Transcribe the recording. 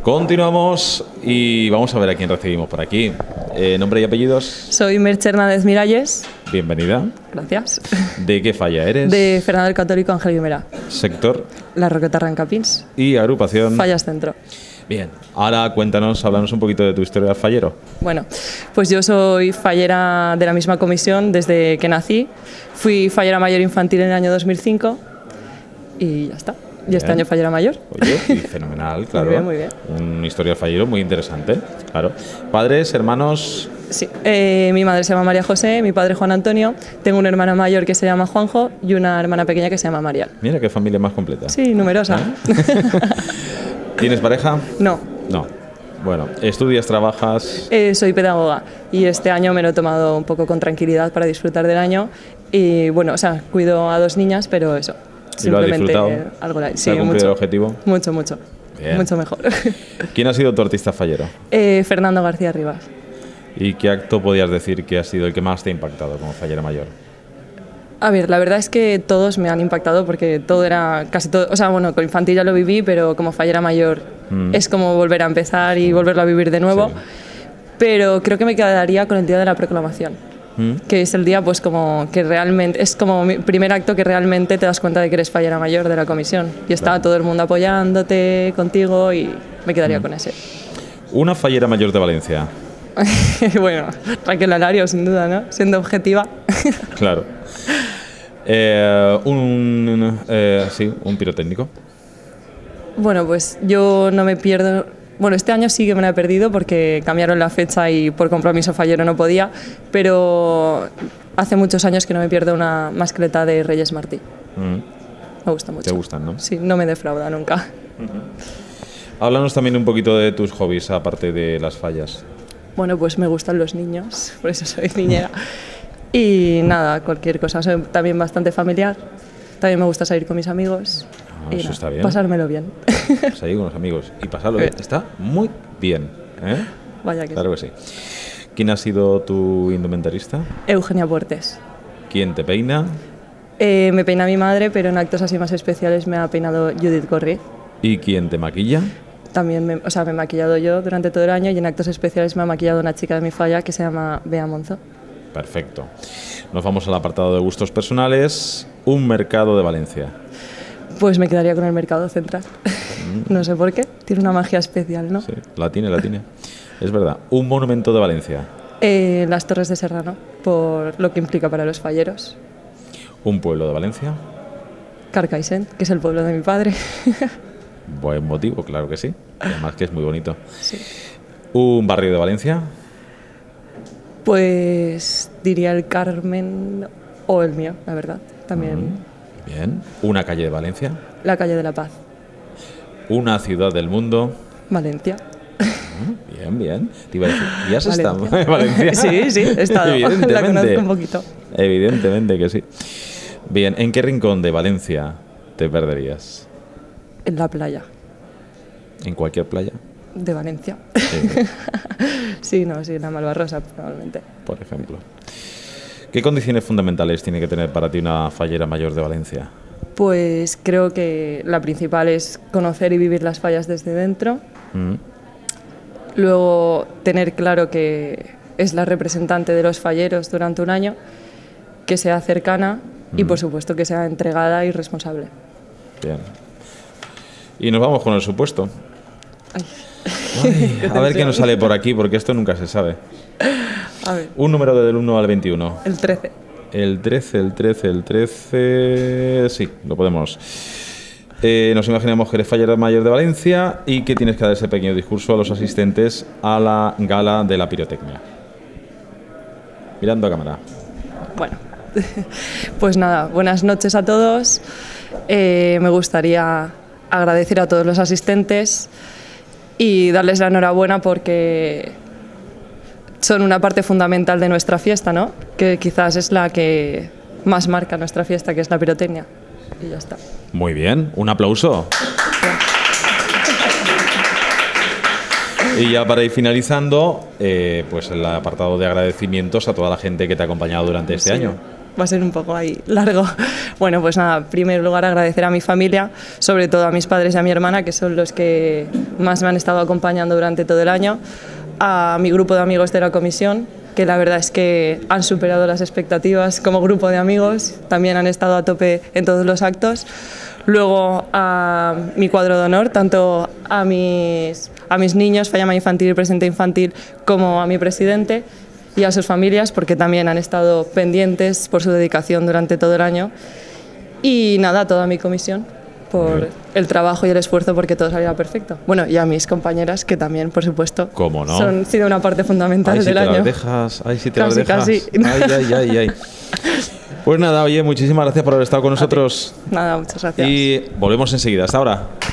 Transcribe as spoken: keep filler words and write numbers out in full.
Continuamos y vamos a ver a quién recibimos por aquí. Eh, ¿Nombre y apellidos? Soy Merche Hernández Miralles. Bienvenida. Gracias. ¿De qué falla eres? De Fernando el Católico Ángel Guimera. Sector. La Roqueta Rancapins. Y agrupación. Fallas Centro. Bien, ahora cuéntanos, háblanos un poquito de tu historia de fallero. Bueno, pues yo soy fallera de la misma comisión desde que nací. Fui fallera mayor infantil en el año dos mil cinco y ya está. Y Bien. Este año fallera mayor. Oye, y fenomenal, claro. Muy bien, muy bien. Una historia de fallero muy interesante, claro. ¿Padres, hermanos? Sí, eh, mi madre se llama María José, mi padre Juan Antonio. Tengo un hermano mayor que se llama Juanjo y una hermana pequeña que se llama Marial. Mira qué familia más completa. Sí, numerosa. ¿Eh? ¿Tienes pareja? No. No. Bueno, ¿estudias, trabajas? Eh, soy pedagoga y este año me lo he tomado un poco con tranquilidad para disfrutar del año. Y bueno, o sea, cuido a dos niñas, pero eso. ¿Y lo has Simplemente disfrutado? algo la... ¿Se Sí, ha cumplido mucho, el objetivo? Mucho, mucho. Bien. Mucho mejor. ¿Quién ha sido tu artista fallero? eh, Fernando García Rivas. ¿Y qué acto podías decir que ha sido el que más te ha impactado como fallera mayor? A ver, la verdad es que todos me han impactado porque todo era casi todo, o sea, bueno, con infantil ya lo viví, pero como fallera mayor Mm. es como volver a empezar y volverlo a vivir de nuevo. Sí. Pero creo que me quedaría con el día de la proclamación, ¿Mm? que es el día pues como que realmente es como mi primer acto que realmente te das cuenta de que eres fallera mayor de la comisión y está Claro. todo el mundo apoyándote contigo y me quedaría Mm. con ese. Una fallera mayor de Valencia. Bueno, Raquel Alario sin duda, ¿no? Siendo objetiva. Claro. Eh, un, eh, sí, un pirotécnico. Bueno, pues yo no me pierdo. Bueno, este año sí que me la he perdido porque cambiaron la fecha y por compromiso fallero no podía, pero hace muchos años que no me pierdo una mascleta de Reyes Martí. Mm. Me gusta mucho. Te gustan, ¿no? Sí, no me defrauda nunca. Háblanos también un poquito de tus hobbies, aparte de las fallas. Bueno, pues me gustan los niños, por eso soy niñera. Y nada, cualquier cosa. Soy también bastante familiar. También me gusta salir con mis amigos. Ah, y eso nada, está bien. pasármelo bien. Salir con los amigos y pasarlo Bien. bien. Está muy bien. ¿Eh? Vaya que Claro sí. que sí. ¿Quién ha sido tu indumentarista? Eugenia Puertes. ¿Quién te peina? Eh, me peina mi madre, pero en actos así más especiales me ha peinado Judith Corri. ¿Y quién te maquilla? También me, o sea, me he maquillado yo durante todo el año y en actos especiales me ha maquillado una chica de mi falla que se llama Bea Monzo. Perfecto. Nos vamos al apartado de gustos personales. Un mercado de Valencia. Pues me quedaría con el Mercado Central. No sé por qué, tiene una magia especial, ¿no? Sí, la tiene, la tiene. Es verdad. Un monumento de Valencia. Eh, las Torres de Serrano, por lo que implica para los falleros. Un pueblo de Valencia. Carcaixent, que es el pueblo de mi padre. Buen motivo, claro que sí. Además que es muy bonito. Sí. Un barrio de Valencia. Pues diría el Carmen o el mío, la verdad. También Mm, Bien. Una calle de Valencia. la calle de la Paz, Una ciudad del mundo. Valencia. Mm, Bien, bien. Te iba a decir, ¿y has estado Valencia. en Valencia? Sí, sí, he estado. Evidentemente. La conozco un poquito. Evidentemente que sí. Bien, ¿en qué rincón de Valencia te perderías? En la playa ¿En cualquier playa? de Valencia. Sí, Sí, no, sí, la Malvarrosa probablemente. por ejemplo. ¿Qué condiciones fundamentales tiene que tener para ti una fallera mayor de Valencia? Pues creo que la principal es conocer y vivir las fallas desde dentro. Mm, Luego, tener claro que es la representante de los falleros durante un año, que sea cercana y, por supuesto, que sea entregada y responsable. Bien. Y nos vamos con el supuesto. Ay. Ay, Qué a ver qué tensión. nos sale por aquí, porque esto nunca se sabe. A ver, Un número del uno al veintiuno. el trece. El trece, el trece, el trece... Sí, lo podemos. Eh, nos imaginamos que eres fallera mayor de Valencia y que tienes que dar ese pequeño discurso a los asistentes a la gala de la pirotecnia. Mirando a cámara. Bueno, pues nada, buenas noches a todos. Eh, me gustaría agradecer a todos los asistentes y darles la enhorabuena porque son una parte fundamental de nuestra fiesta, ¿no? Que quizás es la que más marca nuestra fiesta, que es la pirotecnia. Y ya está. Muy bien, un aplauso. Y ya para ir finalizando, eh, pues el apartado de agradecimientos a toda la gente que te ha acompañado durante este Sí. año. va a ser un poco ahí largo. Bueno, pues nada, en primer lugar agradecer a mi familia, sobre todo a mis padres y a mi hermana, que son los que más me han estado acompañando durante todo el año, a mi grupo de amigos de la comisión, que la verdad es que han superado las expectativas como grupo de amigos, también han estado a tope en todos los actos. Luego a mi cuadro de honor, tanto a mis, a mis niños, Fallama Infantil y Presente Infantil, como a mi presidente y a sus familias, porque también han estado pendientes por su dedicación durante todo el año. Y nada, a toda mi comisión por el trabajo y el esfuerzo porque todo saliera perfecto. Bueno, y a mis compañeras, que también, por supuesto, ¿cómo no? son sido una parte fundamental Ay, si del te año. Las dejas, ay, si te casi, las dejas. Casi. Ay, ay, ay, ay. Pues nada, oye, muchísimas gracias por haber estado con nosotros. Nada, muchas gracias. Y volvemos enseguida. Hasta ahora.